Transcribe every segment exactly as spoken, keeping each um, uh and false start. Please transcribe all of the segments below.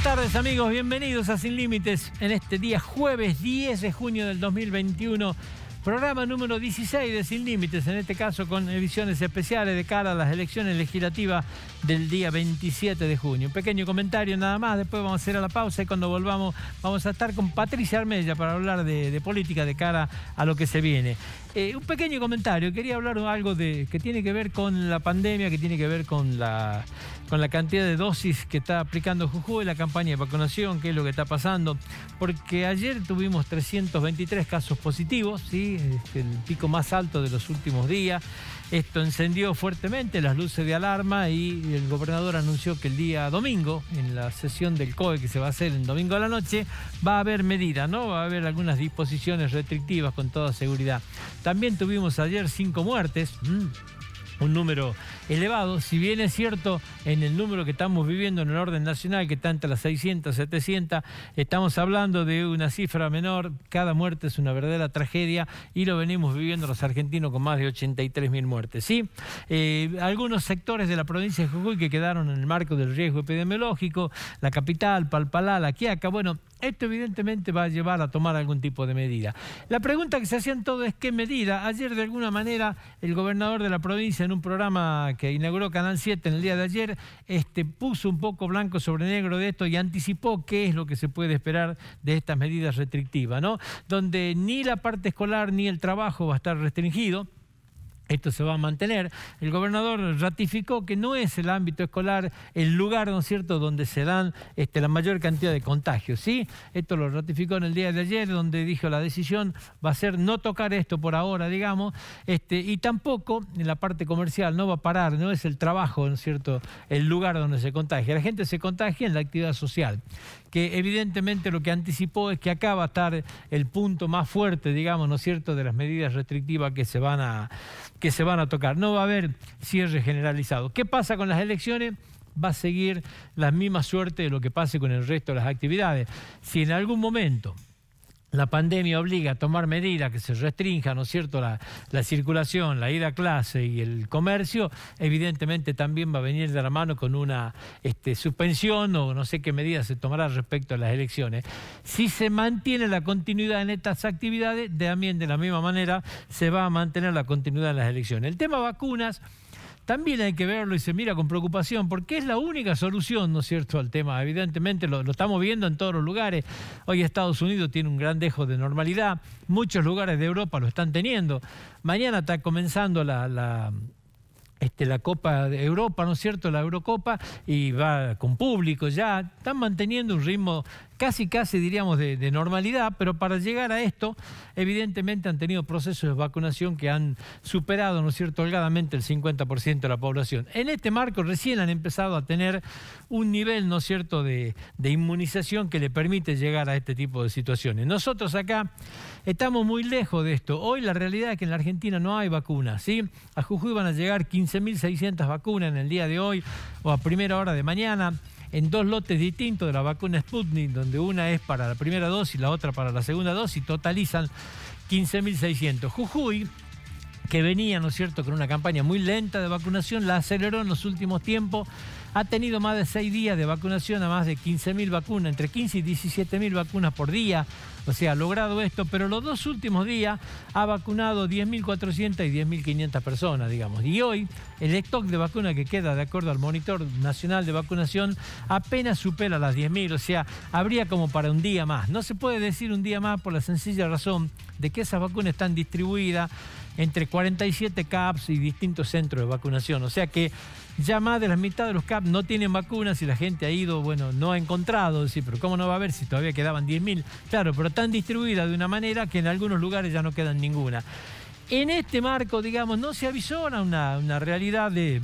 tardes, amigos, bienvenidos a Sin Límites en este día jueves diez de junio del dos mil veintiuno. Programa número dieciséis de Sin Límites, en este caso con ediciones especiales de cara a las elecciones legislativas del día veintisiete de junio. Un pequeño comentario nada más, después vamos a hacer a la pausa y cuando volvamos vamos a estar con Patricia Armella para hablar de, de política de cara a lo que se viene. Eh, un pequeño comentario, quería hablar algo de, que tiene que ver con la pandemia, que tiene que ver con la, con la cantidad de dosis que está aplicando Jujuy, la campaña de vacunación, qué es lo que está pasando, porque ayer tuvimos trescientos veintitrés casos positivos, ¿sí? El pico más alto de los últimos días. Esto encendió fuertemente las luces de alarma y el gobernador anunció que el día domingo, en la sesión del C O E que se va a hacer el domingo a la noche, va a haber medidas, ¿no? Va a haber algunas disposiciones restrictivas con toda seguridad. También tuvimos ayer cinco muertes. Mm. Un número elevado, si bien es cierto en el número que estamos viviendo en el orden nacional, que está entre las seiscientas, setecientas, estamos hablando de una cifra menor. Cada muerte es una verdadera tragedia y lo venimos viviendo los argentinos con más de ochenta y tres mil muertes, ¿sí? Eh, algunos sectores de la provincia de Jujuy que quedaron en el marco del riesgo epidemiológico, la capital, Palpalá, La Quiaca, bueno, esto evidentemente va a llevar a tomar algún tipo de medida. La pregunta que se hacían todos es ¿qué medida? Ayer de alguna manera el gobernador de la provincia en un programa que inauguró Canal siete en el día de ayer este, puso un poco blanco sobre negro de esto y anticipó qué es lo que se puede esperar de estas medidas restrictivas, ¿no? Donde ni la parte escolar ni el trabajo va a estar restringido. Esto se va a mantener. El gobernador ratificó que no es el ámbito escolar el lugar, ¿no es cierto?, donde se dan este, la mayor cantidad de contagios, ¿sí? Esto lo ratificó en el día de ayer, donde dijo la decisión va a ser no tocar esto por ahora, digamos, este, y tampoco en la parte comercial no va a parar, no es el trabajo, ¿no es cierto?, el lugar donde se contagia. La gente se contagia en la actividad social, que evidentemente lo que anticipó es que acá va a estar el punto más fuerte, digamos, ¿no es cierto?, de las medidas restrictivas que se van a... que se van a tocar. No va a haber cierre generalizado. ¿Qué pasa con las elecciones? Va a seguir la misma suerte de lo que pase con el resto de las actividades. Si en algún momento la pandemia obliga a tomar medidas que se restrinja, ¿no es cierto?, la, la circulación, la ida a clase y el comercio, evidentemente también va a venir de la mano con una este, suspensión o no sé qué medidas se tomará respecto a las elecciones. Si se mantiene la continuidad en estas actividades, también de la misma manera se va a mantener la continuidad en las elecciones. El tema vacunas también hay que verlo y se mira con preocupación porque es la única solución, ¿no es cierto?, al tema. Evidentemente lo, lo estamos viendo en todos los lugares. Hoy Estados Unidos tiene un gran dejo de normalidad. Muchos lugares de Europa lo están teniendo. Mañana está comenzando la... la Este, la Copa de Europa, ¿no es cierto?, la Eurocopa, y va con público ya, están manteniendo un ritmo casi, casi diríamos de, de normalidad, pero para llegar a esto, evidentemente han tenido procesos de vacunación que han superado, ¿no es cierto?, holgadamente el cincuenta por ciento de la población. En este marco recién han empezado a tener un nivel, ¿no es cierto?, de, de inmunización que le permite llegar a este tipo de situaciones. Nosotros acá estamos muy lejos de esto. Hoy la realidad es que en la Argentina no hay vacunas, ¿sí? A Jujuy van a llegar quince mil seiscientas vacunas en el día de hoy o a primera hora de mañana, en dos lotes distintos de la vacuna Sputnik, donde una es para la primera dosis y la otra para la segunda dosis, totalizan quince mil seiscientos. Jujuy, que venía, ¿no es cierto?, con una campaña muy lenta de vacunación, la aceleró en los últimos tiempos, ha tenido más de seis días de vacunación a más de quince mil vacunas, entre quince y diecisiete mil vacunas por día, o sea, ha logrado esto, pero los dos últimos días ha vacunado diez mil cuatrocientas y diez mil quinientas personas, digamos. Y hoy el stock de vacuna que queda, de acuerdo al Monitor Nacional de Vacunación, apenas supera las diez mil, o sea, habría como para un día más. No se puede decir un día más por la sencilla razón de que esas vacunas están distribuidas entre cuarenta y siete C A Ps y distintos centros de vacunación, o sea que ya más de la mitad de los C A P no tienen vacunas y la gente ha ido, bueno, no ha encontrado, sí, pero ¿cómo no va a haber si todavía quedaban diez mil? Claro, pero están distribuidas de una manera que en algunos lugares ya no quedan ninguna. En este marco, digamos, no se avisora una, una realidad de...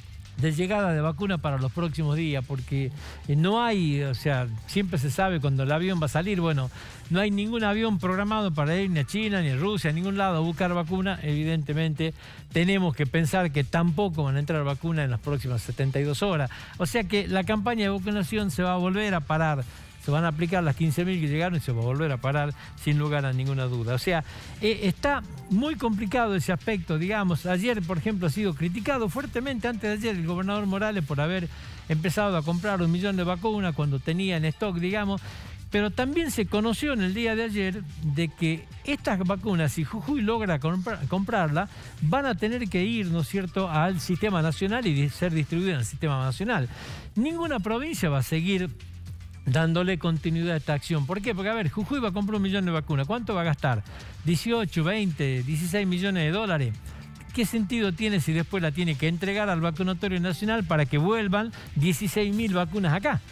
de llegada de vacuna para los próximos días, porque no hay, o sea, siempre se sabe cuando el avión va a salir, bueno, no hay ningún avión programado para ir ni a China, ni a Rusia, a ningún lado a buscar vacuna. Evidentemente tenemos que pensar que tampoco van a entrar vacunas en las próximas setenta y dos horas. O sea que la campaña de vacunación se va a volver a parar se van a aplicar las quince mil que llegaron y se va a volver a parar sin lugar a ninguna duda. O sea, eh, está muy complicado ese aspecto, digamos. Ayer, por ejemplo, ha sido criticado fuertemente, antes de ayer, el gobernador Morales por haber empezado a comprar un millón de vacunas cuando tenía en stock, digamos. Pero también se conoció en el día de ayer de que estas vacunas, si Jujuy logra compra, comprarla, van a tener que ir, ¿no es cierto?, al sistema nacional y ser distribuidas en el sistema nacional. Ninguna provincia va a seguir dándole continuidad a esta acción. ¿Por qué? Porque, a ver, Jujuy va a comprar un millón de vacunas. ¿Cuánto va a gastar? dieciocho, veinte, dieciséis millones de dólares. ¿Qué sentido tiene si después la tiene que entregar al vacunatorio nacional para que vuelvan dieciséis mil vacunas acá?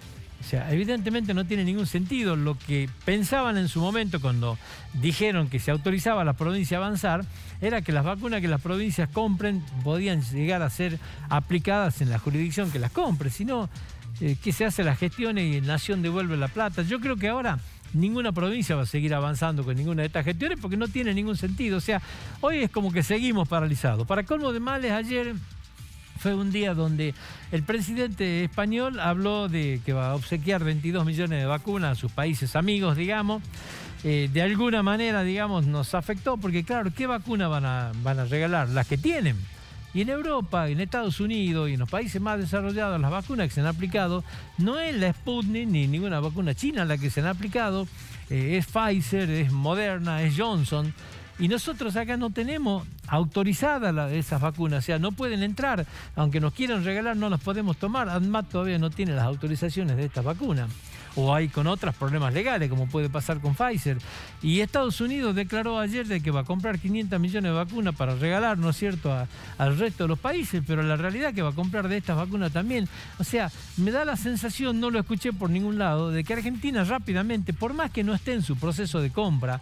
O sea, evidentemente no tiene ningún sentido. Lo que pensaban en su momento cuando dijeron que se autorizaba a las provincias a avanzar era que las vacunas que las provincias compren podían llegar a ser aplicadas en la jurisdicción que las compre. Si no, eh, ¿qué se hace la gestión y Nación devuelve la plata? Yo creo que ahora ninguna provincia va a seguir avanzando con ninguna de estas gestiones porque no tiene ningún sentido. O sea, hoy es como que seguimos paralizados. Para colmo de males, ayer fue un día donde el presidente español habló de que va a obsequiar veintidós millones de vacunas a sus países amigos, digamos. Eh, de alguna manera, digamos, nos afectó porque, claro, ¿qué vacunas van a, van a regalar? Las que tienen. Y en Europa, en Estados Unidos y en los países más desarrollados, las vacunas que se han aplicado no es la Sputnik ni ninguna vacuna china la que se han aplicado, eh, es Pfizer, es Moderna, es Johnson. Y nosotros acá no tenemos autorizadas la, esas vacunas, o sea, no pueden entrar, aunque nos quieran regalar, no las podemos tomar. ANMAT todavía no tiene las autorizaciones de estas vacunas. O hay con otros problemas legales, como puede pasar con Pfizer. Y Estados Unidos declaró ayer de que va a comprar quinientos millones de vacunas para regalar, ¿no es cierto?, a, al resto de los países, pero la realidad es que va a comprar de estas vacunas también. O sea, me da la sensación, no lo escuché por ningún lado, de que Argentina rápidamente, por más que no esté en su proceso de compra,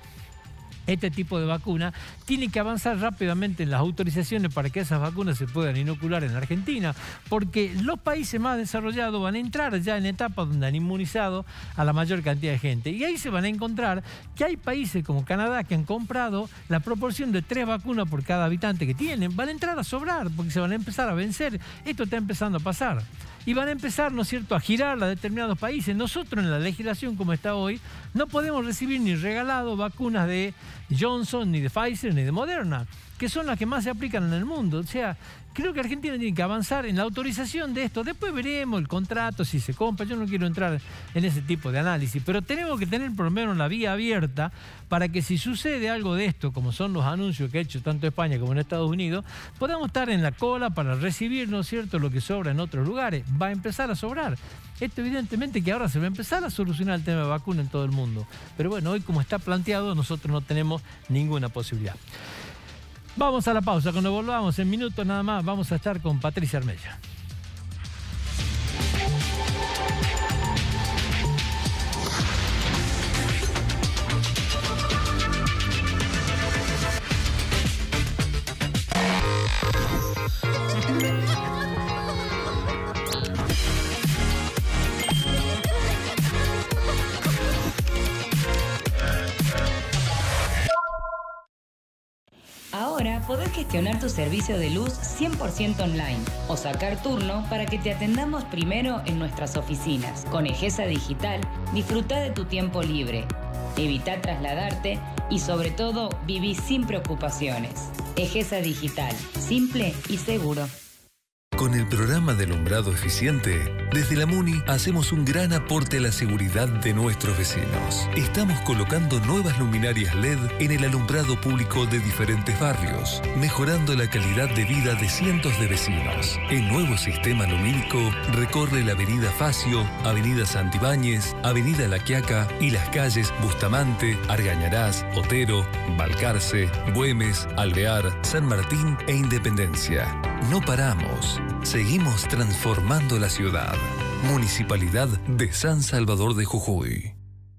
este tipo de vacuna tiene que avanzar rápidamente en las autorizaciones para que esas vacunas se puedan inocular en Argentina, porque los países más desarrollados van a entrar ya en etapas donde han inmunizado a la mayor cantidad de gente. Y ahí se van a encontrar que hay países como Canadá que han comprado la proporción de tres vacunas por cada habitante que tienen. Van a entrar a sobrar porque se van a empezar a vencer. Esto está empezando a pasar. Y van a empezar, ¿no es cierto?, a girar a determinados países. Nosotros en la legislación como está hoy no podemos recibir ni regalado vacunas de Johnson, ni de Pfizer, ni de Moderna, que son las que más se aplican en el mundo. O sea, creo que Argentina tiene que avanzar en la autorización de esto. Después veremos el contrato, si se compra. Yo no quiero entrar en ese tipo de análisis, pero tenemos que tener por lo menos la vía abierta para que si sucede algo de esto, como son los anuncios que ha hecho tanto España como en Estados Unidos, podamos estar en la cola para recibir, ¿no es cierto?, lo que sobra en otros lugares. Va a empezar a sobrar. Esto evidentemente que ahora se va a empezar a solucionar el tema de vacuna en todo el mundo. Pero bueno, hoy como está planteado, nosotros no tenemos ninguna posibilidad. Vamos a la pausa. Cuando volvamos en minutos nada más, vamos a estar con Patricia Armella. Ahora podés gestionar tu servicio de luz cien por ciento online o sacar turno para que te atendamos primero en nuestras oficinas. Con Egesa Digital, disfruta de tu tiempo libre, evita trasladarte y sobre todo viví sin preocupaciones. Egesa Digital, simple y seguro. Con el programa de alumbrado eficiente, desde la MUNI hacemos un gran aporte a la seguridad de nuestros vecinos. Estamos colocando nuevas luminarias L E D en el alumbrado público de diferentes barrios, mejorando la calidad de vida de cientos de vecinos. El nuevo sistema lumínico recorre la avenida Facio, avenida Santibáñez, avenida La Quiaca y las calles Bustamante, Argañarás, Otero, Balcarce, Güemes, Alvear, San Martín e Independencia. No paramos. Seguimos transformando la ciudad. Municipalidad de San Salvador de Jujuy.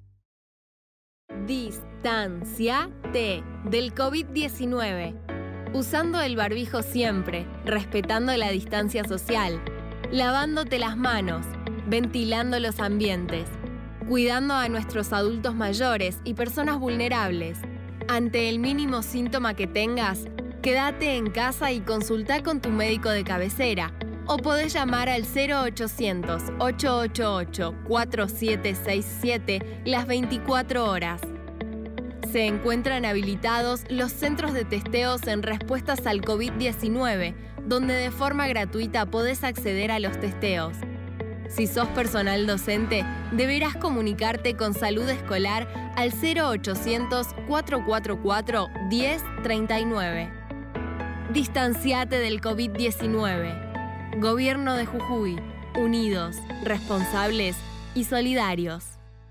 Distanciate del COVID diecinueve. Usando el barbijo siempre, respetando la distancia social, lavándote las manos, ventilando los ambientes, cuidando a nuestros adultos mayores y personas vulnerables. Ante el mínimo síntoma que tengas, quédate en casa y consulta con tu médico de cabecera. o podés llamar al cero ochocientos, ocho ocho ocho, cuatro siete seis siete las veinticuatro horas. Se encuentran habilitados los centros de testeos en respuestas al COVID diecinueve, donde de forma gratuita podés acceder a los testeos. Si sos personal docente, deberás comunicarte con Salud Escolar al cero ochocientos, cuatro cuatro cuatro, diez treinta y nueve. Distanciate del COVID diecinueve. Gobierno de Jujuy. Unidos, responsables y solidarios.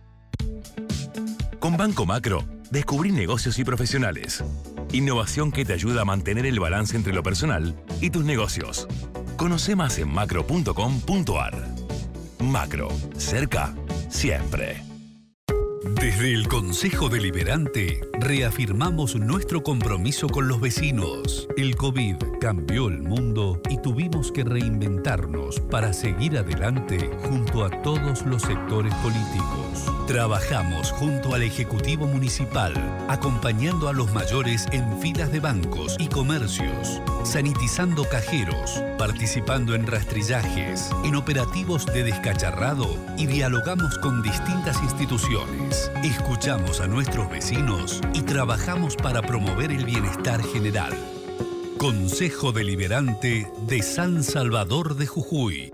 Con Banco Macro, descubrí negocios y profesionales. Innovación que te ayuda a mantener el balance entre lo personal y tus negocios. Conoce más en macro punto com punto ar. Macro, cerca, siempre. Desde el Consejo Deliberante reafirmamos nuestro compromiso con los vecinos. El COVID cambió el mundo y tuvimos que reinventarnos para seguir adelante junto a todos los sectores políticos. Trabajamos junto al Ejecutivo Municipal, acompañando a los mayores en filas de bancos y comercios, sanitizando cajeros, participando en rastrillajes, en operativos de descacharrado y dialogamos con distintas instituciones. Escuchamos a nuestros vecinos y trabajamos para promover el bienestar general. Consejo Deliberante de San Salvador de Jujuy.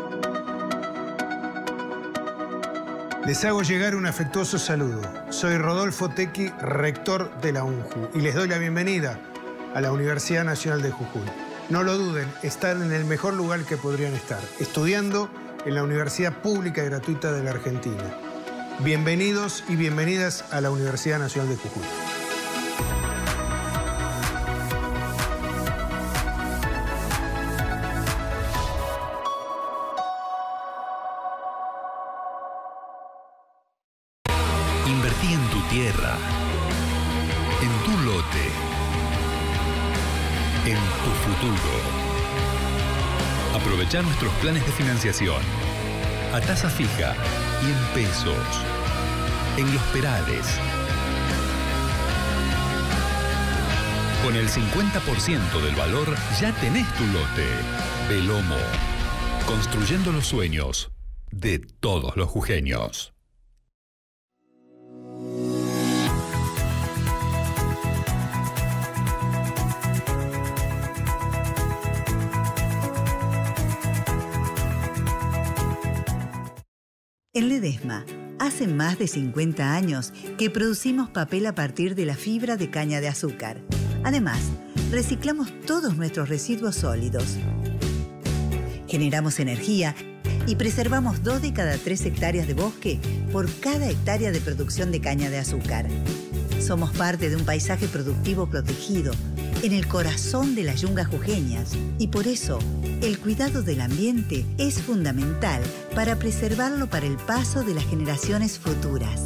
Les hago llegar un afectuoso saludo. Soy Rodolfo Tequi, rector de la UNJU, y les doy la bienvenida a la Universidad Nacional de Jujuy. No lo duden, están en el mejor lugar que podrían estar, estudiando en la Universidad Pública y Gratuita de la Argentina. Bienvenidos y bienvenidas a la Universidad Nacional de Jujuy. Invertí en tu tierra, en tu lote, en tu futuro. Aprovecha nuestros planes de financiación a tasa fija y en pesos, en Los Perales. Con el cincuenta por ciento del valor ya tenés tu lote. Belomo, construyendo los sueños de todos los jujeños. En Ledesma, hace más de cincuenta años que producimos papel a partir de la fibra de caña de azúcar. Además, reciclamos todos nuestros residuos sólidos. Generamos energía y preservamos dos de cada tres hectáreas de bosque por cada hectárea de producción de caña de azúcar. Somos parte de un paisaje productivo protegido en el corazón de las yungas jujeñas y por eso el cuidado del ambiente es fundamental para preservarlo para el paso de las generaciones futuras.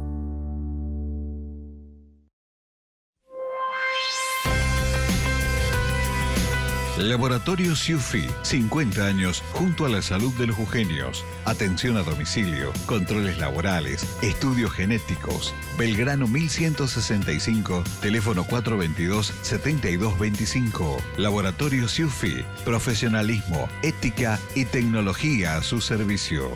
Laboratorio Ciufi, cincuenta años junto a la salud de los jujeños. Atención a domicilio, controles laborales, estudios genéticos. Belgrano mil ciento sesenta y cinco, teléfono cuatro veintidós, setenta y dos veinticinco. Laboratorio Ciufi, profesionalismo, ética y tecnología a su servicio.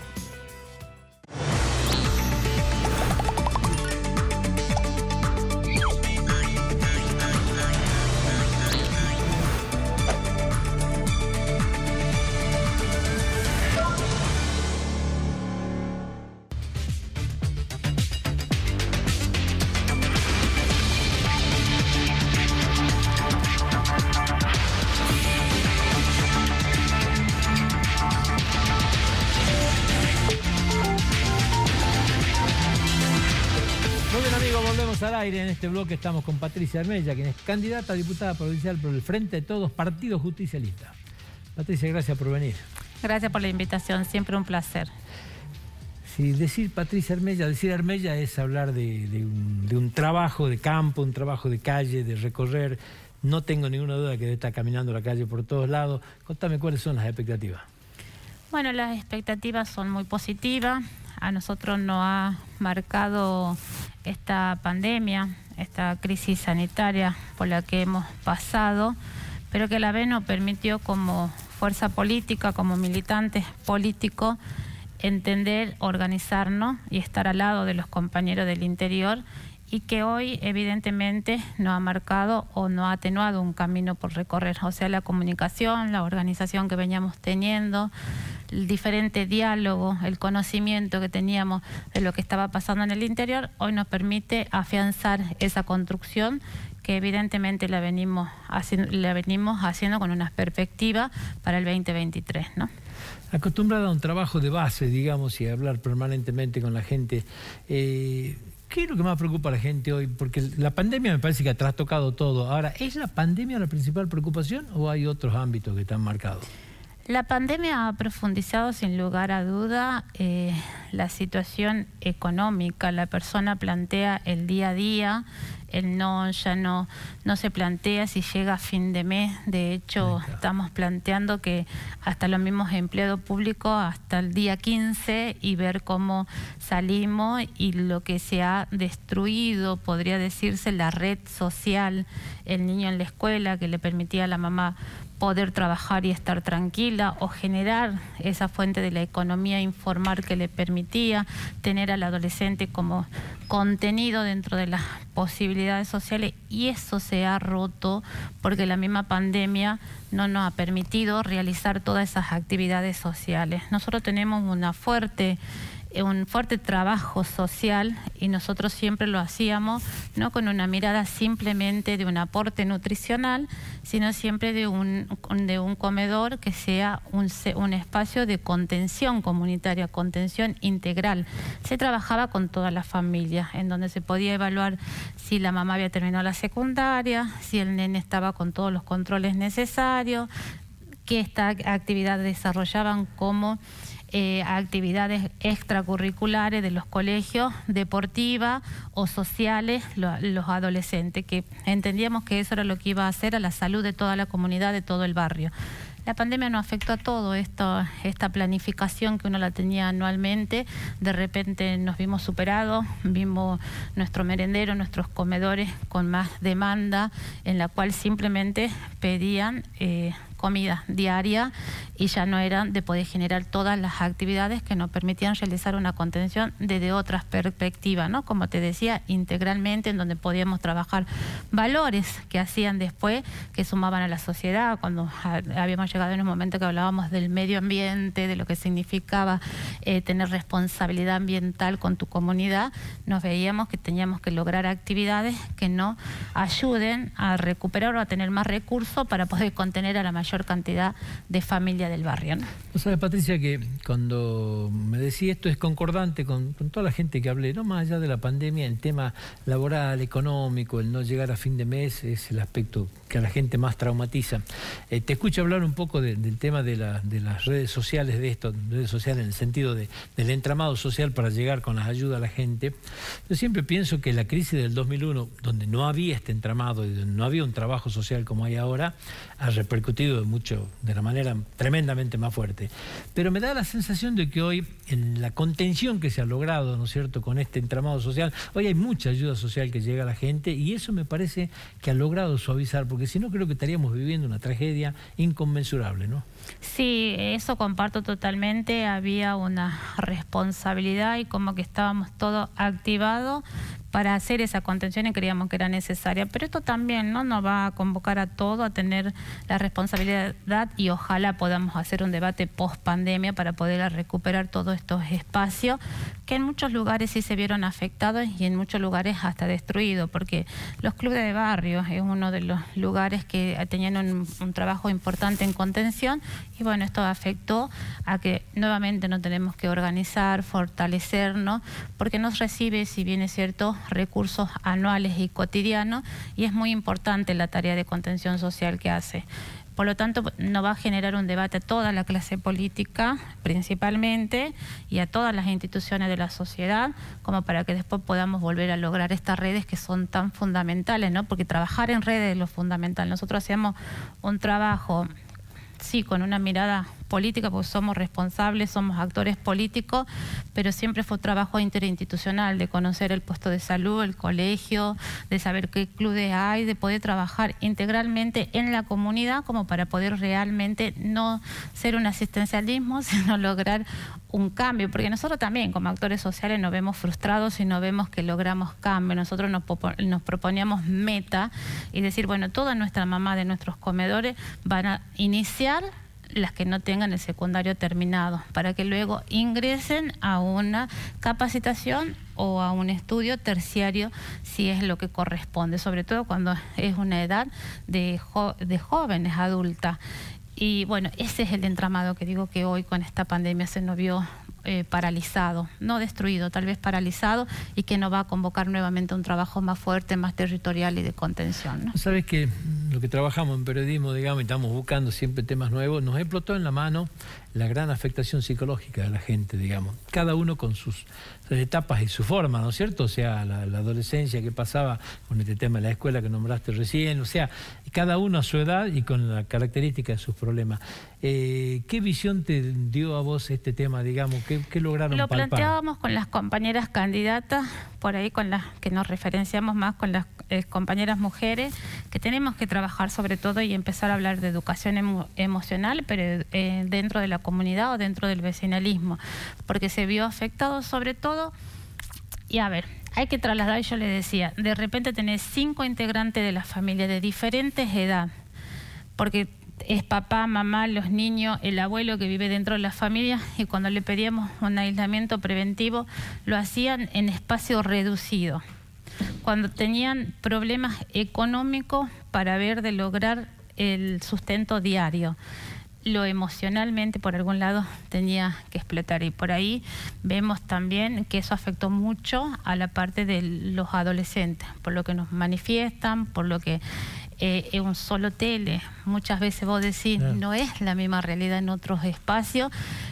Al aire en este bloque estamos con Patricia Armella, quien es candidata a diputada provincial por el Frente de Todos, Partido Justicialista. Patricia, gracias por venir. Gracias por la invitación, siempre un placer. Sí, decir Patricia Armella, decir Armella es hablar de, de, un, de un trabajo de campo, un trabajo de calle, de recorrer. No tengo ninguna duda que debe estar caminando la calle por todos lados. Contame cuáles son las expectativas. Bueno, las expectativas son muy positivas. A nosotros nos ha marcado esta pandemia, esta crisis sanitaria por la que hemos pasado, pero que a la vez nos permitió como fuerza política, como militantes políticos, entender, organizarnos y estar al lado de los compañeros del interior, y que hoy evidentemente no ha marcado o no ha atenuado un camino por recorrer. O sea, la comunicación, la organización que veníamos teniendo, el diferente diálogo, el conocimiento que teníamos de lo que estaba pasando en el interior, hoy nos permite afianzar esa construcción que evidentemente la venimos haciendo, la venimos haciendo con una perspectiva para el veinte veintitrés, ¿no? Acostumbrada a un trabajo de base, digamos, y a hablar permanentemente con la gente, eh, ¿qué es lo que más preocupa a la gente hoy? Porque la pandemia me parece que ha trastocado todo. Ahora, ¿es la pandemia la principal preocupación o hay otros ámbitos que están marcados? La pandemia ha profundizado sin lugar a duda eh, la situación económica. La persona plantea el día a día, el no, ya no, no se plantea si llega a fin de mes. De hecho, estamos planteando que hasta los mismos empleados públicos hasta el día quince y ver cómo salimos y lo que se ha destruido, podría decirse, la red social, el niño en la escuela que le permitía a la mamá poder trabajar y estar tranquila, o generar esa fuente de la economía informal que le permitía tener al adolescente como contenido dentro de las posibilidades sociales, y eso se ha roto porque la misma pandemia no nos ha permitido realizar todas esas actividades sociales. Nosotros tenemos una fuerte un fuerte trabajo social, y nosotros siempre lo hacíamos no con una mirada simplemente de un aporte nutricional, sino siempre de un, de un comedor que sea un, un espacio de contención comunitaria, contención integral. Se trabajaba con toda la familia, en donde se podía evaluar si la mamá había terminado la secundaria, si el nene estaba con todos los controles necesarios, qué esta actividad desarrollaban como Eh, actividades extracurriculares de los colegios, deportivas o sociales, lo, los adolescentes, que entendíamos que eso era lo que iba a hacer a la salud de toda la comunidad, de todo el barrio. La pandemia nos afectó a todo esto, esta planificación que uno la tenía anualmente, de repente nos vimos superados, vimos nuestro merendero, nuestros comedores con más demanda, en la cual simplemente pedían eh, comida diaria y ya no eran de poder generar todas las actividades que nos permitían realizar una contención desde otras perspectivas, ¿no? Como te decía, integralmente, en donde podíamos trabajar valores que hacían después, que sumaban a la sociedad. Cuando habíamos llegado en un momento que hablábamos del medio ambiente, de lo que significaba eh, tener responsabilidad ambiental con tu comunidad, nos veíamos que teníamos que lograr actividades que nos ayuden a recuperar o a tener más recursos para poder contener a la mayor cantidad de familias del barrio, ¿no? Vos sabés, Patricia, que cuando me decía esto es concordante con, con toda la gente que hablé, no más allá de la pandemia, el tema laboral, económico, el no llegar a fin de mes es el aspecto que a la gente más traumatiza. Eh, te escucho hablar un poco de, del tema de, la, de las redes sociales, de esto, redes sociales en el sentido de, del entramado social para llegar con las ayudas a la gente. Yo siempre pienso que la crisis del dos mil uno, donde no había este entramado y donde no había un trabajo social como hay ahora, ha repercutido de mucho, de la manera tremendamente más fuerte. Pero me da la sensación de que hoy, en la contención que se ha logrado, ¿no es cierto?, con este entramado social, hoy hay mucha ayuda social que llega a la gente, y eso me parece que ha logrado suavizar, porque si no creo que estaríamos viviendo una tragedia inconmensurable, ¿no? Sí, eso comparto totalmente. Había una responsabilidad y como que estábamos todos activados para hacer esa contención y creíamos que era necesaria. Pero esto también, ¿no?, nos va a convocar a todos a tener la responsabilidad, y ojalá podamos hacer un debate post pandemia para poder recuperar todos estos espacios que en muchos lugares sí se vieron afectados y en muchos lugares hasta destruidos, porque los clubes de barrio es uno de los lugares que tenían un, un trabajo importante en contención, y bueno, esto afectó a que nuevamente nos tenemos que organizar, fortalecernos, porque nos recibe, si bien es cierto, recursos anuales y cotidianos, y es muy importante la tarea de contención social que hace. Por lo tanto, nos va a generar un debate a toda la clase política, principalmente, y a todas las instituciones de la sociedad, como para que después podamos volver a lograr estas redes que son tan fundamentales, ¿no? Porque trabajar en redes es lo fundamental. Nosotros hacemos un trabajo, sí, con una mirada políticas, porque somos responsables, somos actores políticos, pero siempre fue un trabajo interinstitucional, de conocer el puesto de salud, el colegio, de saber qué clubes hay, de poder trabajar integralmente en la comunidad como para poder realmente no ser un asistencialismo, sino lograr un cambio, porque nosotros también como actores sociales nos vemos frustrados y no vemos que logramos cambio. Nosotros nos, nos proponíamos meta y decir, bueno, todas nuestras mamás de nuestros comedores van a iniciar las que no tengan el secundario terminado, para que luego ingresen a una capacitación o a un estudio terciario si es lo que corresponde, sobre todo cuando es una edad de, jo de jóvenes, adulta. Y bueno, ese es el entramado que digo que hoy con esta pandemia se nos vio eh, paralizado, no destruido, tal vez paralizado, y que nos va a convocar nuevamente un trabajo más fuerte, más territorial y de contención, ¿no? Sabes que lo que trabajamos en periodismo, digamos, y estamos buscando siempre temas nuevos, nos explotó en la mano la gran afectación psicológica de la gente, digamos, cada uno con sus etapas y su forma, ¿no es cierto? O sea, la, la adolescencia que pasaba con este tema de la escuela que nombraste recién, o sea, cada uno a su edad y con la característica de sus problemas. Eh, ¿Qué visión te dio a vos este tema, digamos? ¿Qué, qué lograron Lo palpar? planteábamos con las compañeras candidatas, por ahí con las que nos referenciamos más con las eh, compañeras mujeres, que tenemos que trabajar sobre todo y empezar a hablar de educación emo emocional, pero eh, dentro de la comunidad o dentro del vecinalismo, porque se vio afectado sobre todo. Y a ver, hay que trasladar, yo le decía, de repente tenés cinco integrantes de la familia de diferentes edades, porque es papá, mamá, los niños, el abuelo que vive dentro de la familia, y cuando le pedíamos un aislamiento preventivo lo hacían en espacio reducido, cuando tenían problemas económicos para ver de lograr el sustento diario. Lo emocionalmente por algún lado tenía que explotar, y por ahí vemos también que eso afectó mucho a la parte de los adolescentes, por lo que nos manifiestan, por lo que eh, es un solo tele, muchas veces vos decís, yeah. no es la misma realidad en otros espacios,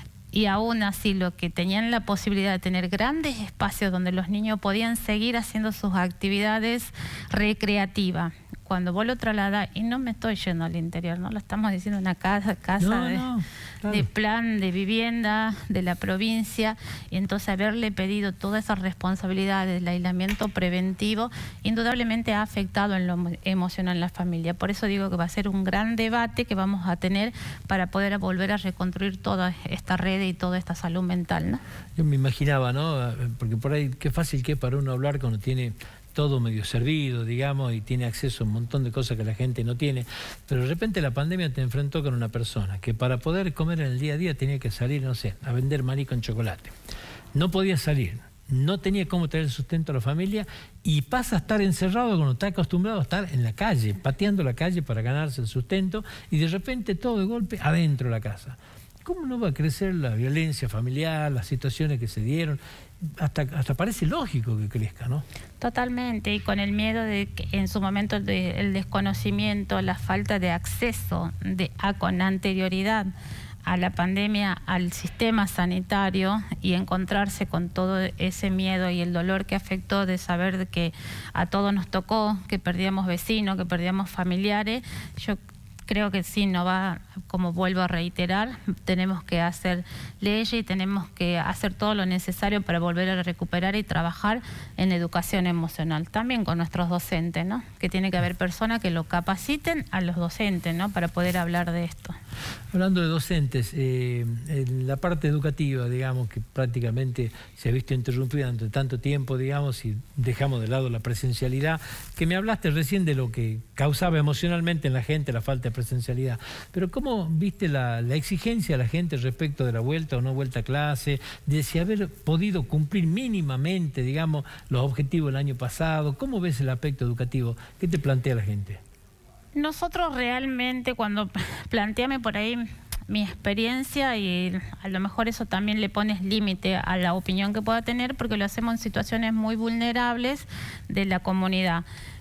y aún así lo que tenían la posibilidad de tener grandes espacios donde los niños podían seguir haciendo sus actividades recreativas. Cuando vos lo trasladás, y no me estoy yendo al interior, no lo estamos diciendo, una casa, casa no, de, no, claro. de plan de vivienda de la provincia, y entonces haberle pedido todas esas responsabilidades del aislamiento preventivo, indudablemente ha afectado en lo emocional en la familia. Por eso digo que va a ser un gran debate que vamos a tener para poder volver a reconstruir toda esta red y toda esta salud mental, ¿no? Yo me imaginaba, ¿no? Porque por ahí qué fácil que es para uno hablar cuando tiene todo medio servido, digamos, y tiene acceso a un montón de cosas que la gente no tiene, pero de repente la pandemia te enfrentó con una persona que para poder comer en el día a día tenía que salir, no sé, a vender maní con chocolate. No podía salir, no tenía cómo traer el sustento a la familia, y pasa a estar encerrado cuando está acostumbrado a estar en la calle, pateando la calle para ganarse el sustento, y de repente todo de golpe adentro de la casa. ¿Cómo no va a crecer la violencia familiar, las situaciones que se dieron? Hasta, hasta parece lógico que crezca, ¿no? Totalmente, y con el miedo de que en su momento de, el desconocimiento, la falta de acceso de, a, con anterioridad a la pandemia, al sistema sanitario, y encontrarse con todo ese miedo y el dolor que afectó de saber que a todos nos tocó, que perdíamos vecinos, que perdíamos familiares. Yo creo que sí, no va, como vuelvo a reiterar, tenemos que hacer leyes y tenemos que hacer todo lo necesario para volver a recuperar y trabajar en educación emocional, también con nuestros docentes, ¿no? Que tiene que haber personas que lo capaciten a los docentes, ¿no? Para poder hablar de esto. Hablando de docentes, eh, en la parte educativa, digamos, que prácticamente se ha visto interrumpida durante tanto tiempo, digamos, y dejamos de lado la presencialidad, que me hablaste recién de lo que causaba emocionalmente en la gente la falta de presencialidad, pero ¿cómo viste la, la exigencia de la gente respecto de la vuelta o no vuelta a clase, de si haber podido cumplir mínimamente, digamos, los objetivos del año pasado? ¿Cómo ves el aspecto educativo? ¿Qué te plantea la gente? Nosotros realmente, cuando planteame por ahí mi experiencia, y a lo mejor eso también le pones límite a la opinión que pueda tener, porque lo hacemos en situaciones muy vulnerables de la comunidad.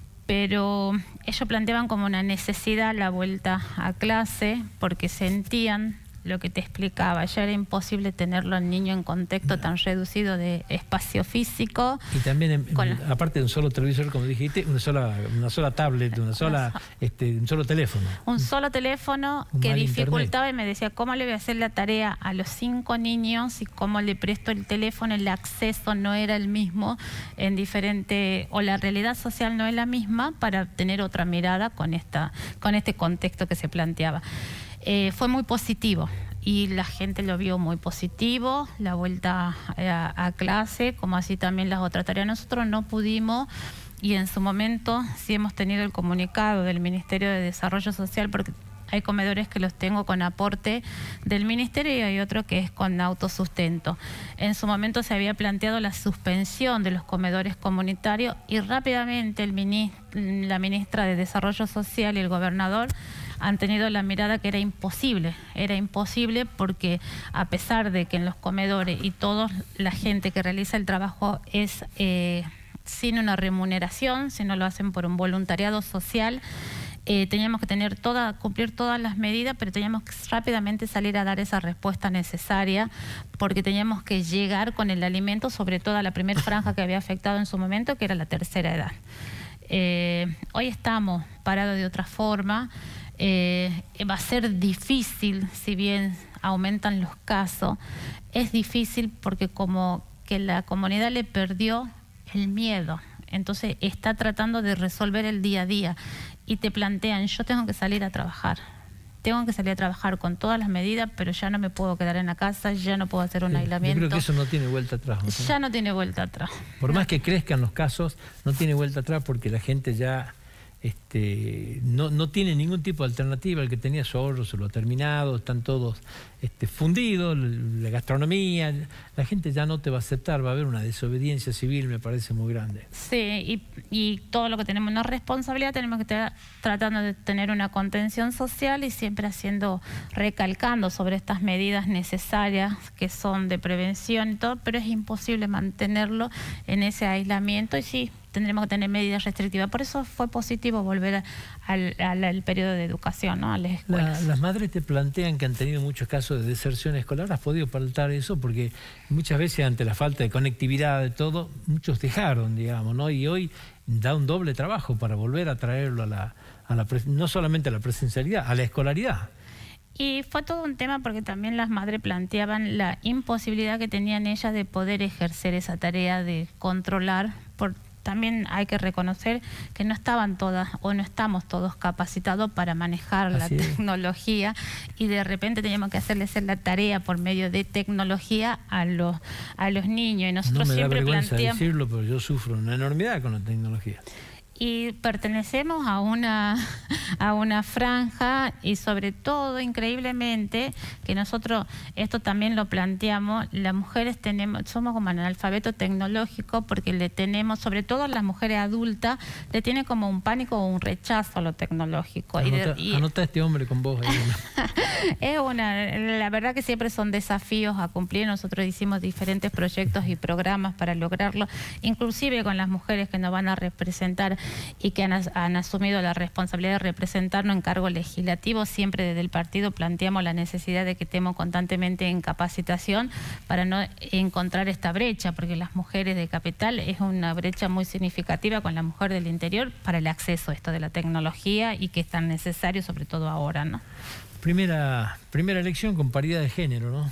Pero ellos planteaban como una necesidad la vuelta a clase, porque sentían lo que te explicaba, ya era imposible tenerlo al niño en contexto tan reducido de espacio físico. Y también, en, con la... aparte de un solo televisor, como dijiste, una sola, una sola tablet, una sola, este, un solo teléfono. Un solo teléfono un que dificultaba internet. Y me decía, ¿cómo le voy a hacer la tarea a los cinco niños y cómo le presto el teléfono? El acceso no era el mismo en diferente, o la realidad social no es la misma para tener otra mirada con, esta, con este contexto que se planteaba. Eh, fue muy positivo y la gente lo vio muy positivo, la vuelta a, a clase, como así también las otras tareas. Nosotros no pudimos, y en su momento sí hemos tenido el comunicado del Ministerio de Desarrollo Social, porque hay comedores que los tengo con aporte del Ministerio y hay otro que es con autosustento. En su momento se había planteado la suspensión de los comedores comunitarios y rápidamente el ministro, la ministra de Desarrollo Social y el gobernador han tenido la mirada que era imposible, era imposible porque a pesar de que en los comedores y toda la gente que realiza el trabajo es eh, sin una remuneración, sino lo hacen por un voluntariado social, eh, teníamos que tener toda, cumplir todas las medidas, pero teníamos que rápidamente salir a dar esa respuesta necesaria porque teníamos que llegar con el alimento, sobre todo a la primera franja que había afectado en su momento, que era la tercera edad. Eh, hoy estamos parados de otra forma. Eh, va a ser difícil, si bien aumentan los casos, es difícil porque como que la comunidad le perdió el miedo, entonces está tratando de resolver el día a día y te plantean, yo tengo que salir a trabajar, tengo que salir a trabajar con todas las medidas, pero ya no me puedo quedar en la casa, ya no puedo hacer un sí, aislamiento. Yo creo que eso no tiene vuelta atrás, ¿no? Ya no tiene vuelta atrás. Por no. más que crezcan los casos, no tiene vuelta atrás porque la gente ya... Este, no, no tiene ningún tipo de alternativa. El que tenía su ahorro se lo ha terminado, están todos este, fundidos, la gastronomía, la gente ya no te va a aceptar, va a haber una desobediencia civil, me parece muy grande. Sí, y, y todo lo que tenemos una responsabilidad, tenemos que estar tratando de tener una contención social y siempre haciendo, recalcando sobre estas medidas necesarias que son de prevención y todo, pero es imposible mantenerlo en ese aislamiento y sí, tendremos que tener medidas restrictivas. Por eso fue positivo volver a, al, al, al periodo de educación, ¿no? A las escuelas. La, las madres te plantean que han tenido muchos casos de deserción escolar. ¿Has podido palpar eso? Porque muchas veces ante la falta de conectividad de todo, muchos dejaron, digamos, ¿no? Y hoy da un doble trabajo para volver a traerlo a la, a la no solamente a la presencialidad, a la escolaridad. Y fue todo un tema porque también las madres planteaban la imposibilidad que tenían ellas de poder ejercer esa tarea de controlar por también hay que reconocer que no estaban todas o no estamos todos capacitados para manejar la Así es. tecnología y de repente teníamos que hacerle hacer la tarea por medio de tecnología a los a los niños y nosotros no me siempre da vergüenza planteamos decirlo, pero yo sufro una enormidad con la tecnología. Y pertenecemos a una, a una franja y sobre todo, increíblemente, que nosotros esto también lo planteamos, las mujeres tenemos, somos como analfabeto tecnológico porque le tenemos, sobre todo las mujeres adultas, le tienen como un pánico o un rechazo a lo tecnológico. Anota, y de, y, anota a este hombre con vos ahí. es una, la verdad que siempre son desafíos a cumplir. Nosotros hicimos diferentes proyectos y programas para lograrlo, inclusive con las mujeres que nos van a representar y que han, han asumido la responsabilidad de representarnos en cargo legislativo. Siempre desde el partido planteamos la necesidad de que estemos constantemente en capacitación para no encontrar esta brecha, porque las mujeres de capital es una brecha muy significativa con la mujer del interior para el acceso a esto de la tecnología y que es tan necesario, sobre todo ahora, ¿no? Primera, primera elección con paridad de género, ¿no?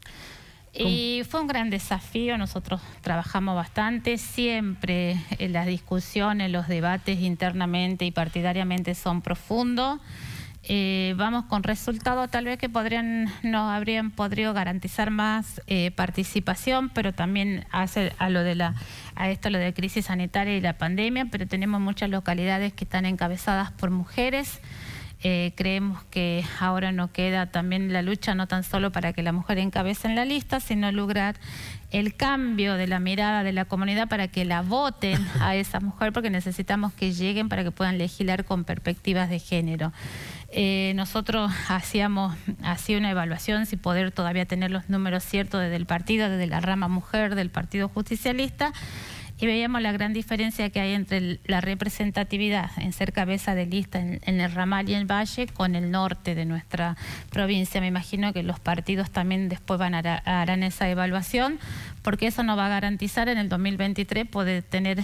Y fue un gran desafío, nosotros trabajamos bastante, siempre en las discusiones, los debates internamente y partidariamente son profundos. Eh, vamos con resultados tal vez que podrían, nos habrían podido garantizar más eh, participación, pero también hace a lo de la, a esto lo de crisis sanitaria y la pandemia, pero tenemos muchas localidades que están encabezadas por mujeres. Eh, creemos que ahora nos queda también la lucha no tan solo para que la mujer encabece en la lista, sino lograr el cambio de la mirada de la comunidad para que la voten a esa mujer, porque necesitamos que lleguen para que puedan legislar con perspectivas de género. Eh, nosotros hacíamos así una evaluación si poder todavía tener los números ciertos desde el partido, desde la rama mujer del Partido Justicialista. y veíamos la gran diferencia que hay entre la representatividad en ser cabeza de lista en, en el ramal y el valle con el norte de nuestra provincia. Me imagino que los partidos también después van a harán esa evaluación, porque eso nos va a garantizar en el dos mil veintitrés poder tener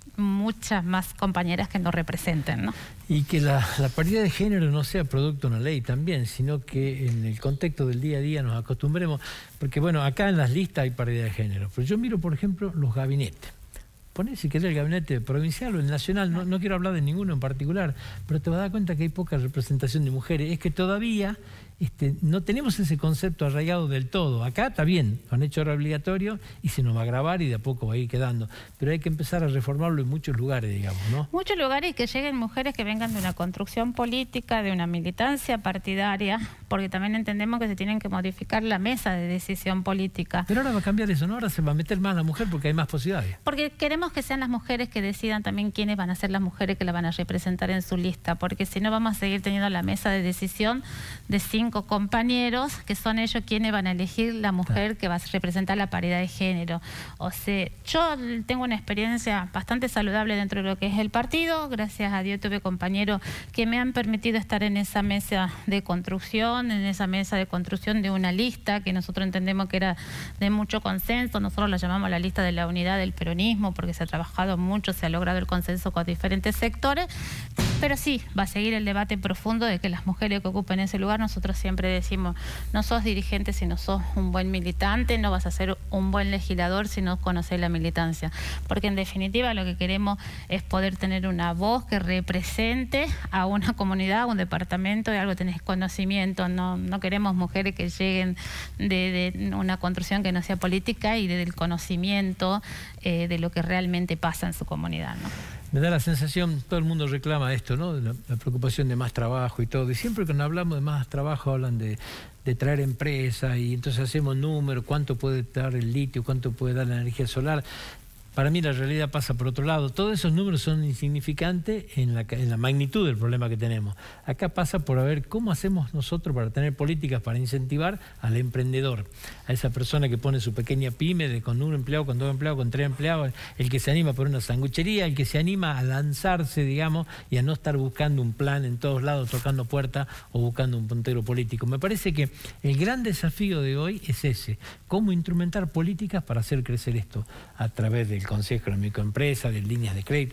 muchas más compañeras que nos representen, ¿no? Y que la, la paridad de género no sea producto de una ley también, sino que en el contexto del día a día nos acostumbremos, porque bueno, acá en las listas hay paridad de género, pero yo miro, por ejemplo, los gabinetes. Poné si querés el gabinete provincial o el nacional, no, no quiero hablar de ninguno en particular, pero te vas a dar cuenta que hay poca representación de mujeres. Es que todavía este, no tenemos ese concepto arraigado del todo. Acá está bien, lo han hecho ahora obligatorio y se nos va a grabar y de a poco va a ir quedando. Pero hay que empezar a reformarlo en muchos lugares, digamos, ¿no? Muchos lugares que lleguen mujeres que vengan de una construcción política, de una militancia partidaria, porque también entendemos que se tienen que modificar la mesa de decisión política. Pero ahora va a cambiar eso, ¿no? Ahora se va a meter más la mujer porque hay más posibilidades. Porque queremos que sean las mujeres que decidan también quiénes van a ser las mujeres que la van a representar en su lista, porque si no vamos a seguir teniendo la mesa de decisión de cinco compañeros, que son ellos quienes van a elegir la mujer que va a representar la paridad de género. O sea, yo tengo una experiencia bastante saludable dentro de lo que es el partido. Gracias a Dios tuve compañeros que me han permitido estar en esa mesa de construcción, en esa mesa de construcción de una lista que nosotros entendemos que era de mucho consenso. Nosotros la llamamos la lista de la unidad del peronismo porque se ha trabajado mucho, se ha logrado el consenso con diferentes sectores. Pero sí, va a seguir el debate profundo de que las mujeres que ocupen ese lugar, nosotros siempre decimos, no sos dirigente si no sos un buen militante, no vas a ser un buen legislador si no conoces la militancia. Porque en definitiva lo que queremos es poder tener una voz que represente a una comunidad, a un departamento, de algo tenés conocimiento. No, no queremos mujeres que lleguen de, de una construcción que no sea política y del conocimiento eh, de lo que realmente pasa en su comunidad, ¿no? Me da la sensación, todo el mundo reclama esto, ¿no? La, la preocupación de más trabajo y todo. Y siempre que nos hablamos de más trabajo hablan de, de traer empresas y entonces hacemos números, cuánto puede dar el litio, cuánto puede dar la energía solar. Para mí la realidad pasa por otro lado. Todos esos números son insignificantes en la, en la magnitud del problema que tenemos. Acá pasa por ver cómo hacemos nosotros para tener políticas para incentivar al emprendedor, a esa persona que pone su pequeña pyme de, con un empleado, con dos empleados, con tres empleados, el que se anima por una sanguchería, el que se anima a lanzarse, digamos, y a no estar buscando un plan en todos lados, tocando puertas o buscando un puntero político. Me parece que el gran desafío de hoy es ese, cómo instrumentar políticas para hacer crecer esto a través del Consejo de Microempresas, de líneas de crédito,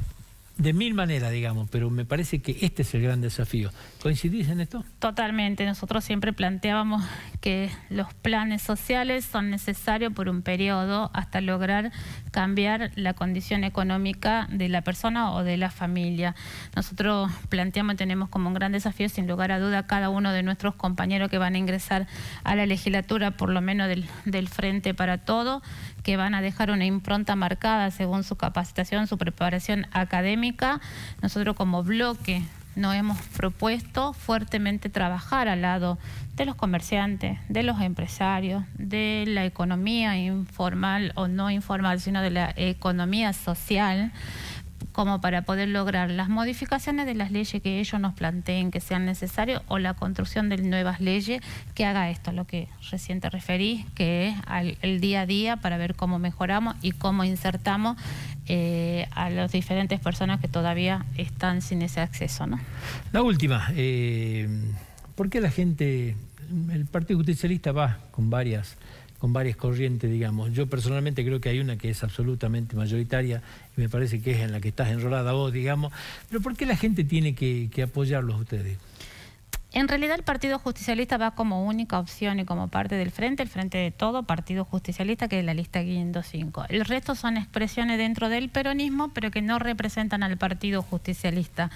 de mil maneras, digamos, pero me parece que este es el gran desafío. ¿Coincidís en esto? Totalmente. Nosotros siempre planteábamos que los planes sociales son necesarios por un periodo hasta lograr cambiar la condición económica de la persona o de la familia. Nosotros planteamos y tenemos como un gran desafío, sin lugar a duda, cada uno de nuestros compañeros que van a ingresar a la legislatura, por lo menos del, del Frente para Todo, que van a dejar una impronta marcada según su capacitación, su preparación académica. Nosotros como bloque nos hemos propuesto fuertemente trabajar al lado de los comerciantes, de los empresarios, de la economía informal o no informal, sino de la economía social, como para poder lograr las modificaciones de las leyes que ellos nos planteen que sean necesarias o la construcción de nuevas leyes que haga esto, lo que recién te referí, que es al, el día a día para ver cómo mejoramos y cómo insertamos eh, a las diferentes personas que todavía están sin ese acceso, ¿no? La última, eh, ¿por qué la gente, el Partido Justicialista va con varias... con varias corrientes, digamos? Yo personalmente creo que hay una que es absolutamente mayoritaria y me parece que es en la que estás enrolada vos, digamos. Pero ¿por qué la gente tiene que, que apoyarlos a ustedes? En realidad el Partido Justicialista va como única opción y como parte del Frente, el Frente de Todo, Partido Justicialista, que es la lista Guindo cinco. El resto son expresiones dentro del peronismo, pero que no representan al Partido Justicialista.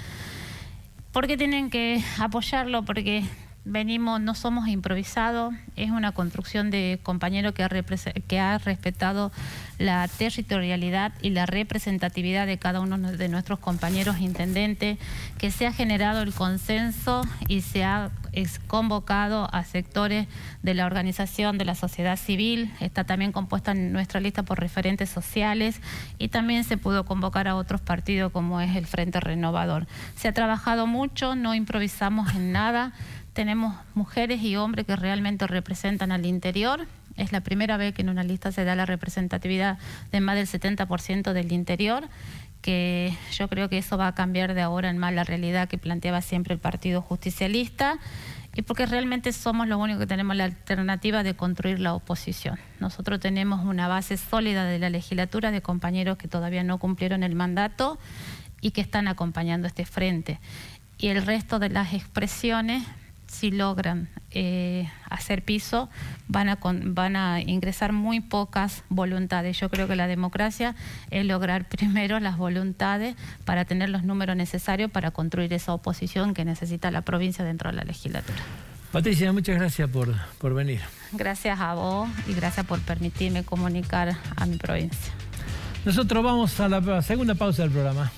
¿Por qué tienen que apoyarlo? Porque venimos, no somos improvisados, es una construcción de compañeros que ha, que ha respetado la territorialidad y la representatividad de cada uno de nuestros compañeros intendentes, que se ha generado el consenso y se ha convocado a sectores de la organización de la sociedad civil. Está también compuesta en nuestra lista por referentes sociales y también se pudo convocar a otros partidos como es el Frente Renovador. Se ha trabajado mucho, no improvisamos en nada. Tenemos mujeres y hombres que realmente representan al interior. Es la primera vez que en una lista se da la representatividad de más del setenta por ciento del interior, que yo creo que eso va a cambiar de ahora en más la realidad que planteaba siempre el Partido Justicialista, y porque realmente somos los únicos que tenemos la alternativa de construir la oposición. Nosotros tenemos una base sólida de la legislatura de compañeros que todavía no cumplieron el mandato y que están acompañando este frente. Y el resto de las expresiones, si logran eh, hacer piso, van a, con, van a ingresar muy pocas voluntades. Yo creo que la democracia es lograr primero las voluntades para tener los números necesarios para construir esa oposición que necesita la provincia dentro de la legislatura. Patricia, muchas gracias por, por venir. Gracias a vos y gracias por permitirme comunicar a mi provincia. Nosotros vamos a la segunda pausa del programa.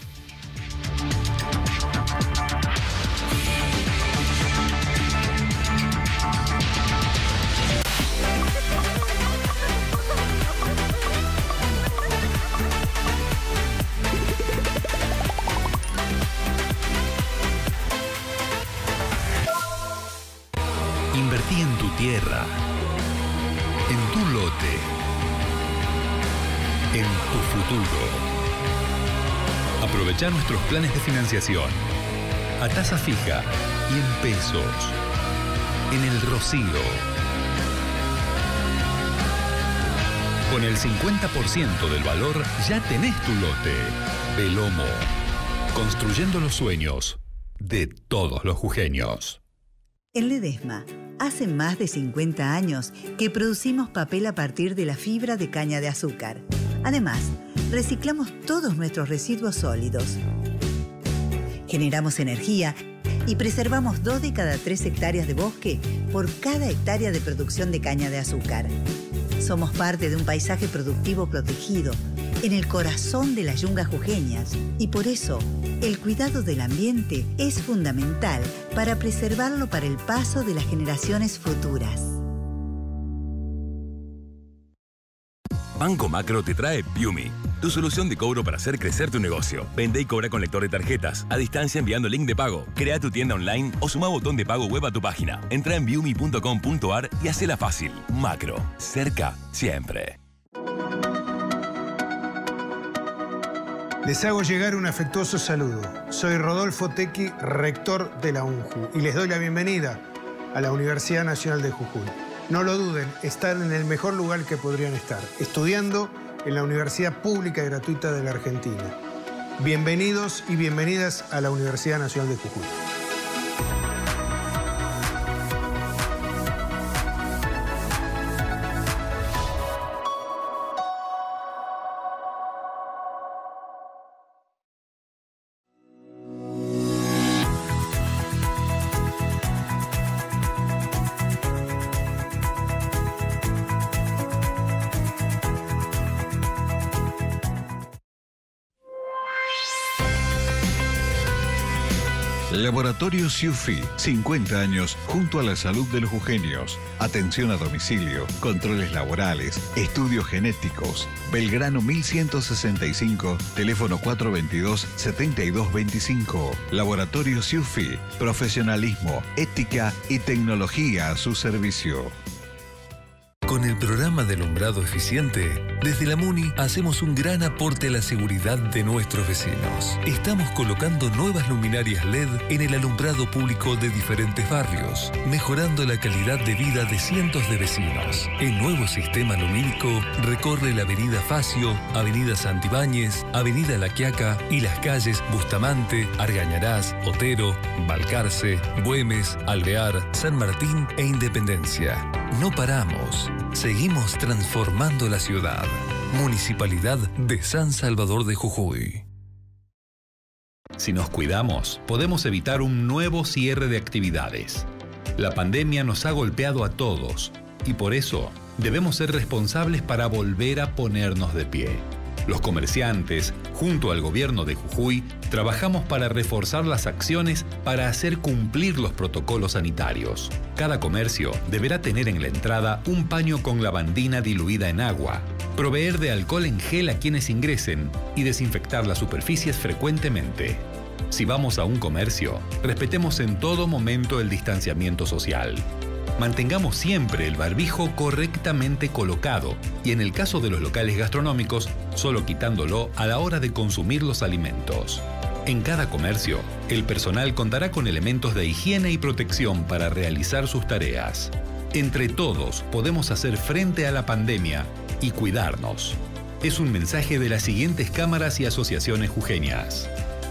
Invertí en tu tierra, en tu lote, en tu futuro. Aprovecha nuestros planes de financiación a tasa fija y en pesos. En El Rocío. Con el cincuenta por ciento del valor ya tenés tu lote. Belomo. Construyendo los sueños de todos los jujeños. En Ledesma, hace más de cincuenta años que producimos papel a partir de la fibra de caña de azúcar. Además, reciclamos todos nuestros residuos sólidos. Generamos energía y preservamos dos de cada tres hectáreas de bosque por cada hectárea de producción de caña de azúcar. Somos parte de un paisaje productivo protegido en el corazón de las yungas jujeñas y por eso el cuidado del ambiente es fundamental para preservarlo para el paso de las generaciones futuras. Banco Macro te trae Viumi, tu solución de cobro para hacer crecer tu negocio. Vende y cobra con lector de tarjetas, a distancia enviando link de pago. Crea tu tienda online o suma botón de pago web a tu página. Entra en viumi punto com punto ar y hacela fácil. Macro, cerca siempre. Les hago llegar un afectuoso saludo. Soy Rodolfo Tequi, rector de la UNJU, y les doy la bienvenida a la Universidad Nacional de Jujuy. No lo duden, están en el mejor lugar que podrían estar, estudiando en la Universidad Pública y Gratuita de la Argentina. Bienvenidos y bienvenidas a la Universidad Nacional de Jujuy. Laboratorio Ciufi, cincuenta años junto a la salud de los jujeños. Atención a domicilio, controles laborales, estudios genéticos. Belgrano mil ciento sesenta y cinco, teléfono cuatro veintidós, setenta y dos veinticinco. Laboratorio Ciufi, profesionalismo, ética y tecnología a su servicio. Con el programa de alumbrado eficiente, desde la MUNI hacemos un gran aporte a la seguridad de nuestros vecinos. Estamos colocando nuevas luminarias L E D en el alumbrado público de diferentes barrios, mejorando la calidad de vida de cientos de vecinos. El nuevo sistema lumínico recorre la avenida Facio, avenida Santibáñez, avenida La Quiaca y las calles Bustamante, Argañarás, Otero, Balcarce, Güemes, Alvear, San Martín e Independencia. No paramos. Seguimos transformando la ciudad. Municipalidad de San Salvador de Jujuy. Si nos cuidamos, podemos evitar un nuevo cierre de actividades. La pandemia nos ha golpeado a todos y por eso debemos ser responsables para volver a ponernos de pie. Los comerciantes, junto al gobierno de Jujuy, trabajamos para reforzar las acciones para hacer cumplir los protocolos sanitarios. Cada comercio deberá tener en la entrada un paño con lavandina diluida en agua, proveer de alcohol en gel a quienes ingresen y desinfectar las superficies frecuentemente. Si vamos a un comercio, respetemos en todo momento el distanciamiento social. Mantengamos siempre el barbijo correctamente colocado y en el caso de los locales gastronómicos, solo quitándolo a la hora de consumir los alimentos. En cada comercio, el personal contará con elementos de higiene y protección para realizar sus tareas. Entre todos podemos hacer frente a la pandemia y cuidarnos. Es un mensaje de las siguientes cámaras y asociaciones jujeñas.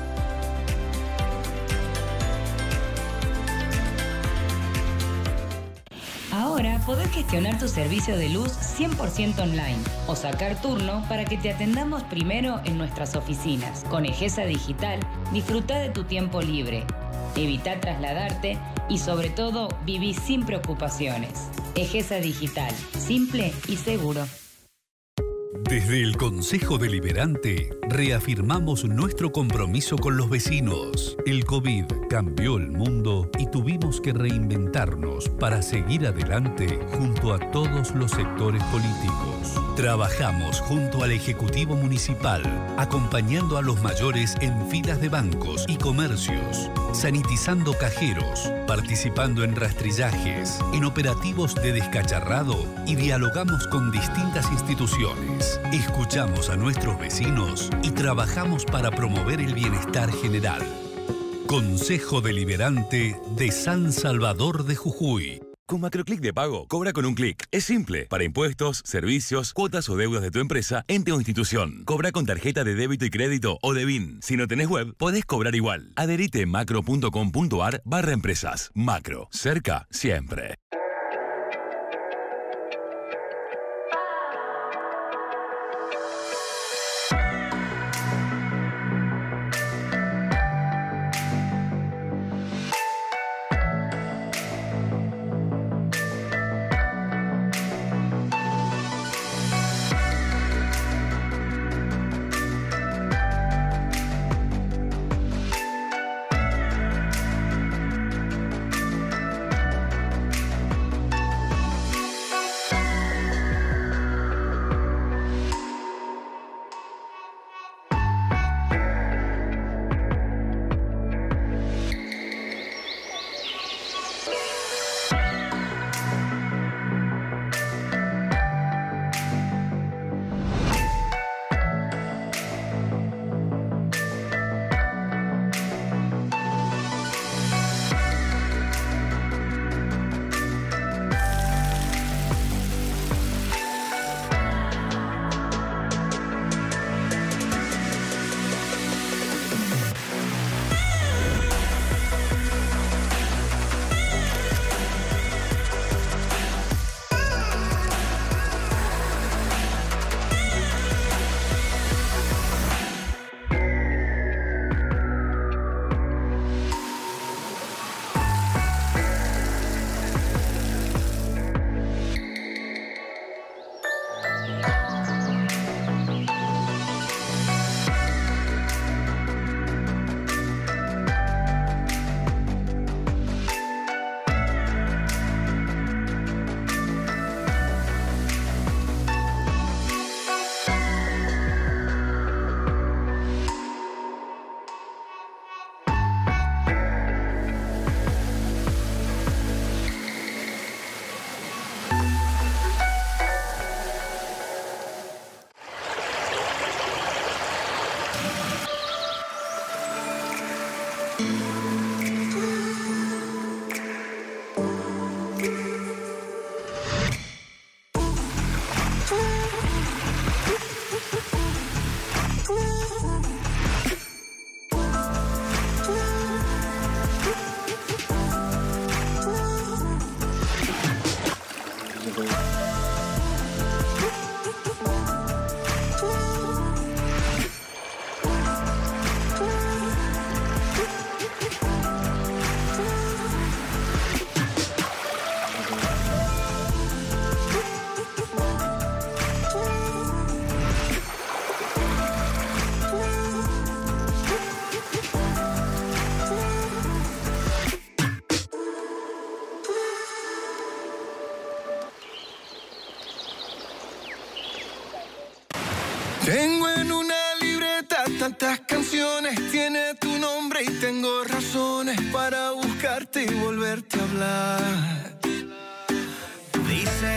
Ahora podés gestionar tu servicio de luz cien por ciento online o sacar turno para que te atendamos primero en nuestras oficinas. Con Egesa Digital, disfruta de tu tiempo libre, evita trasladarte y sobre todo viví sin preocupaciones. Egesa Digital, simple y seguro. Desde el Consejo Deliberante reafirmamos nuestro compromiso con los vecinos. El COVID cambió el mundo y tuvimos que reinventarnos para seguir adelante junto a todos los sectores políticos. Trabajamos junto al Ejecutivo Municipal, acompañando a los mayores en filas de bancos y comercios, sanitizando cajeros, participando en rastrillajes, en operativos de descacharrado y dialogamos con distintas instituciones. Escuchamos a nuestros vecinos y trabajamos para promover el bienestar general. Consejo Deliberante de San Salvador de Jujuy. Con Macroclick de pago, cobra con un clic. Es simple. Para impuestos, servicios, cuotas o deudas de tu empresa, ente o institución. Cobra con tarjeta de débito y crédito o de B I N. Si no tenés web, podés cobrar igual. Adherite macro.com.ar barra empresas. Macro. Cerca, siempre. Tengo en una libreta tantas canciones, tiene tu nombre y tengo razones para buscarte y volverte a hablar.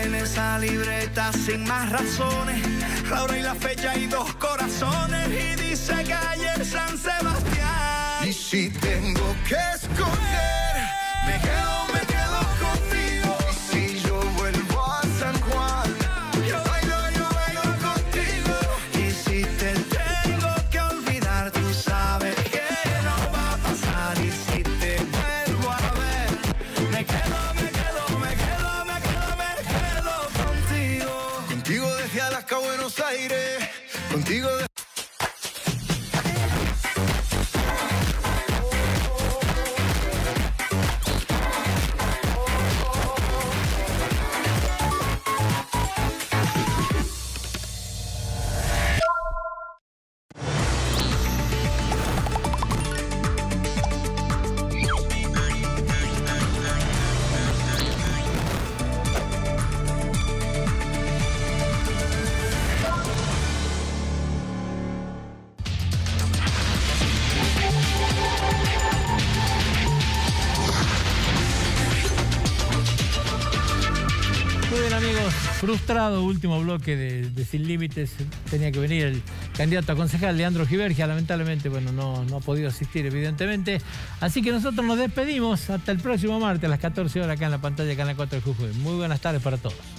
en esa libreta sin más razones, la hora y la fecha y dos corazones, y dice calle San Sebastián. Y si tengo que escoger, me quedo, me quedo contigo. Y si yo vuelvo a San Juan, yo bailo, yo bailo contigo. Y si te tengo que olvidar, tú sabes que no va a pasar. Y si te vuelvo a ver, me quedo, me quedo, me quedo, me quedo, me quedo contigo. Contigo desde Alaska a Buenos Aires, contigo de... Frustrado, último bloque de, de Sin Límites. Tenía que venir el candidato a concejal, Leandro Givergia. Lamentablemente, bueno, no, no ha podido asistir, evidentemente. Así que nosotros nos despedimos hasta el próximo martes a las catorce horas acá en la pantalla de Canal cuatro de Jujuy. Muy buenas tardes para todos.